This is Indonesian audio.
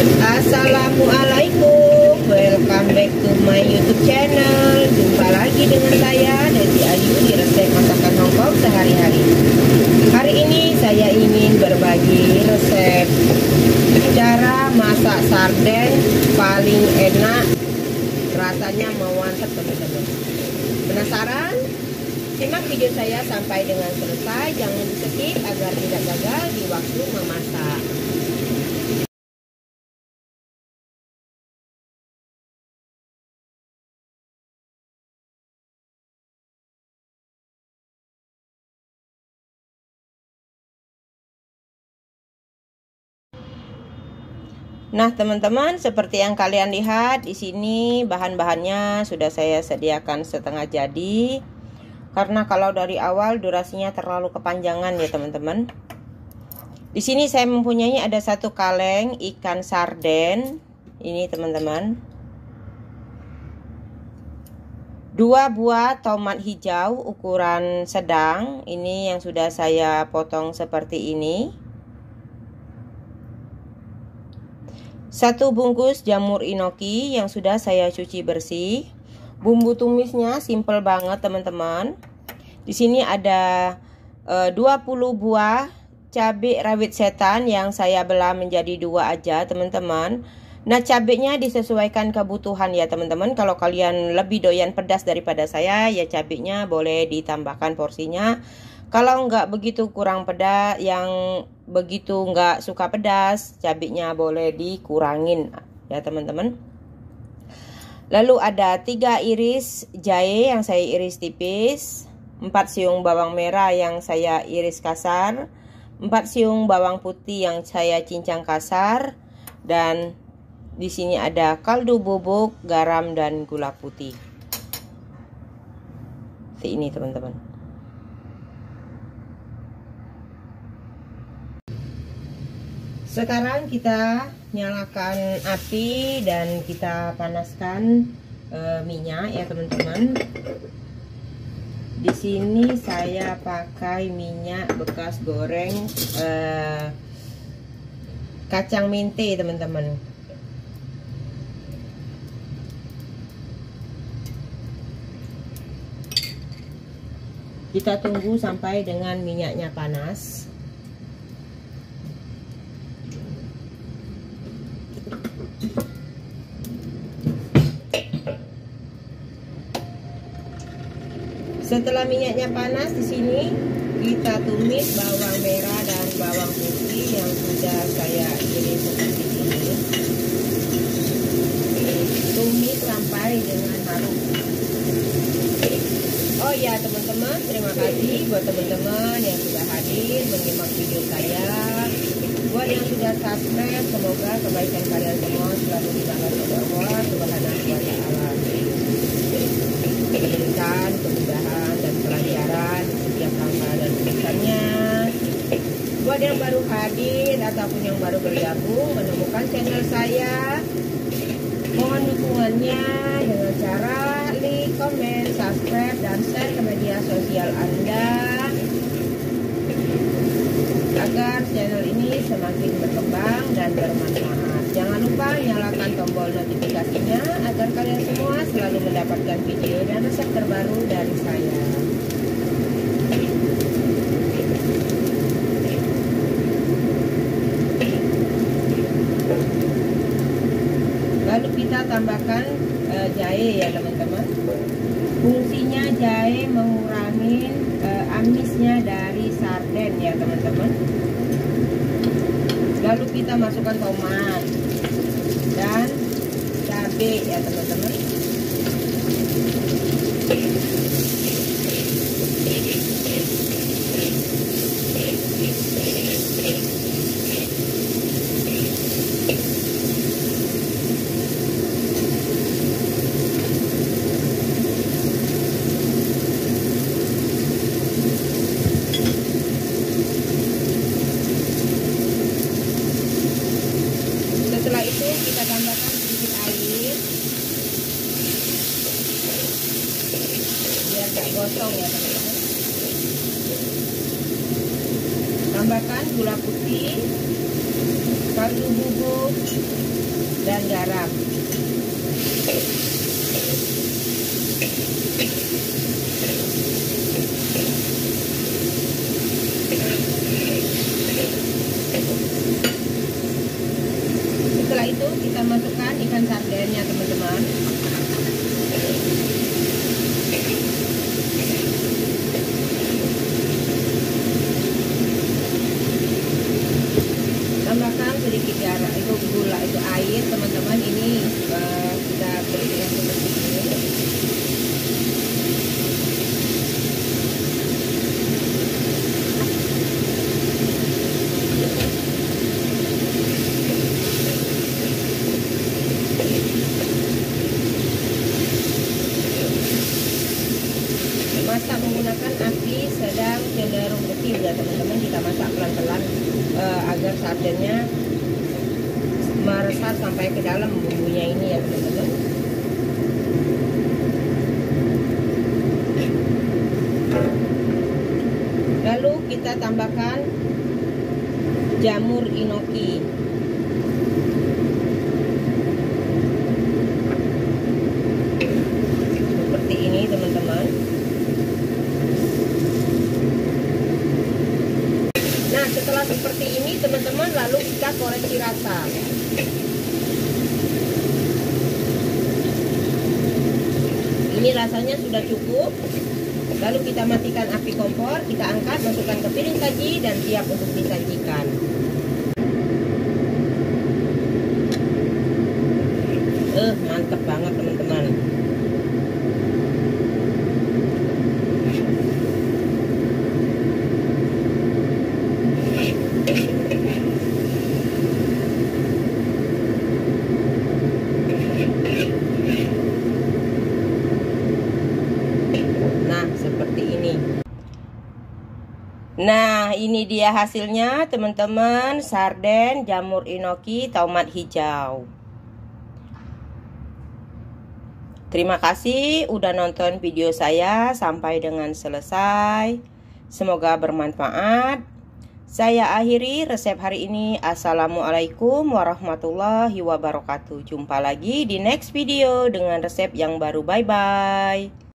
Assalamualaikum, welcome back to my YouTube channel. Jumpa lagi dengan saya Desi Ayu di resep masakan Hongkong sehari-hari. Hari ini saya ingin berbagi resep cara masak sarden paling enak, rasanya mantap teman-teman. Penasaran? Simak video saya sampai dengan selesai, jangan di skip agar tidak gagal di waktu memasak. Nah, teman-teman, seperti yang kalian lihat di sini bahan-bahannya sudah saya sediakan setengah jadi. Karena kalau dari awal durasinya terlalu kepanjangan ya, teman-teman. Di sini saya mempunyai ada 1 kaleng ikan sarden. Ini, teman-teman. 2 buah tomat hijau ukuran sedang. Ini yang sudah saya potong seperti ini. 1 bungkus jamur inoki yang sudah saya cuci bersih. Bumbu tumisnya simple banget, teman-teman. Di sini ada 20 buah cabai rawit setan yang saya belah menjadi 2 aja, teman-teman. Nah, cabenya disesuaikan kebutuhan ya, teman-teman. Kalau kalian lebih doyan pedas daripada saya, ya cabenya boleh ditambahkan porsinya. Kalau nggak begitu kurang pedas, yang begitu nggak suka pedas, cabenya boleh dikurangin ya, teman-teman. Lalu ada 3 iris jahe yang saya iris tipis, 4 siung bawang merah yang saya iris kasar, 4 siung bawang putih yang saya cincang kasar, dan di sini ada kaldu bubuk, garam, dan gula putih. Seperti ini, teman-teman. Sekarang kita nyalakan api dan kita panaskan minyak ya, teman-teman. Di sini saya pakai minyak bekas goreng kacang mente, teman-teman. Kita tunggu sampai dengan minyaknya panas. Setelah minyaknya panas, di sini kita tumis bawang merah dan bawang putih yang sudah saya iris seperti ini. Tumis sampai dengan harum. Oh ya, teman-teman, terima kasih buat teman-teman yang sudah hadir menyimak video saya. Buat yang sudah subscribe, semoga kebaikan kalian semua selalu dibalas oleh Allah Subhanahu wa Ta'ala. Diberikan kemudahan dan pelajaran di setiap langkah dan tulisannya. Buat yang baru hadir ataupun yang baru bergabung menemukan channel saya, mohon dukungannya dengan cara like, komen, subscribe, dan share ke media sosial Anda agar channel ini semakin berkembang dan bermanfaat. Jangan lupa nyalakan tombol notifikasinya agar kalian semua selalu mendapatkan video dan resep terbaru dari saya. Lalu kita tambahkan jahe ya, teman-teman. Fungsinya jahe mengurangi amisnya dari sarden ya, teman-teman. Lalu kita masukkan tomat dan cabai ya, teman-teman. Setelah itu kita tambahkan sedikit air biar gak gosong ya, teman-teman. Tambahkan gula putih, kaldu bubuk, dan garam. Setelah itu kita masukkan ikan sardennya, teman-teman. Tambahkan sedikit garam, itu gula, itu air, teman-teman. Ini kita berikan seperti ini. Masak menggunakan api sedang cenderung kecil ya, teman-teman. Kita masak pelan-pelan agar sardennya meresap sampai ke dalam bumbunya ini ya, teman-teman. Lalu kita tambahkan jamur inoki. Seperti ini, teman-teman. Nah, setelah seperti ini, teman-teman, lalu kita koreksi rasa. Ini rasanya sudah cukup. Lalu kita matikan api kompor, kita angkat, masukkan ke piring saji dan siap untuk disajikan. Mantap banget, teman-teman. Nah, ini dia hasilnya, teman-teman. Sarden, jamur inoki, tomat hijau. Terima kasih udah nonton video saya sampai dengan selesai. Semoga bermanfaat. Saya akhiri resep hari ini. Assalamualaikum warahmatullahi wabarakatuh. Jumpa lagi di next video dengan resep yang baru. Bye-bye.